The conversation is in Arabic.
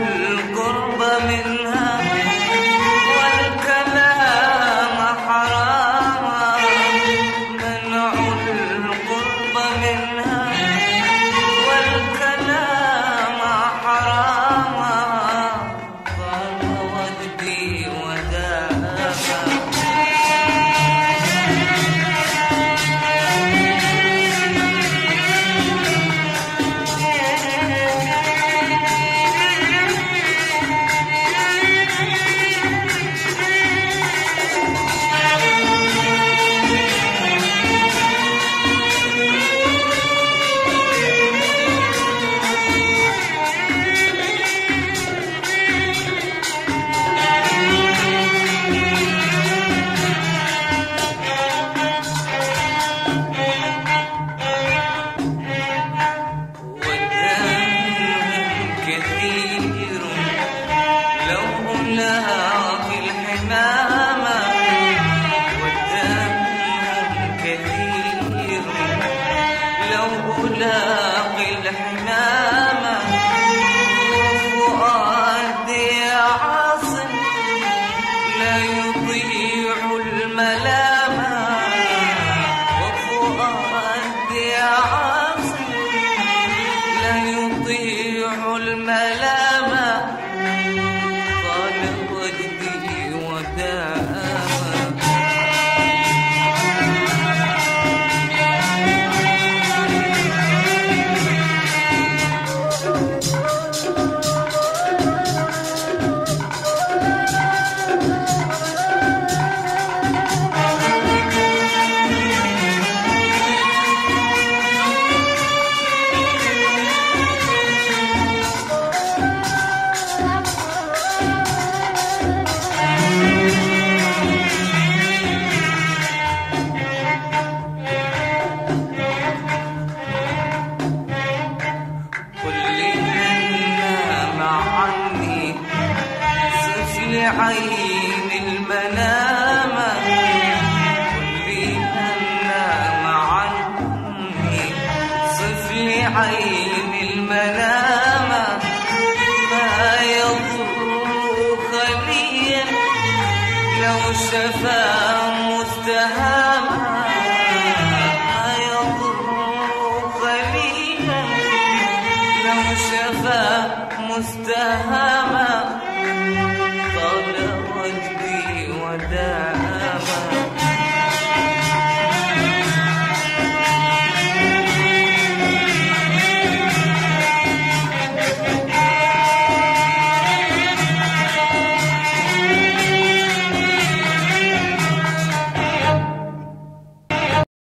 القرب منها والكلام حراما، منع القرب منها والكلام حراما، ضاق وجدي وداما. كثير لو ألاقي الحمامة، والدم كثير لو ألاقي الحمامة، وفؤادي عاصم لا يطيع الملامة، وفؤادي عاصم لا يطيع الملامة، طال وجدي وداما. عين المنامة واللي نام عني، صف لي عين المنامة، ما يضر خليا لو شفى مستهاما، ما يضر خليا لو شفى مستهاما، طال وجدي وداما.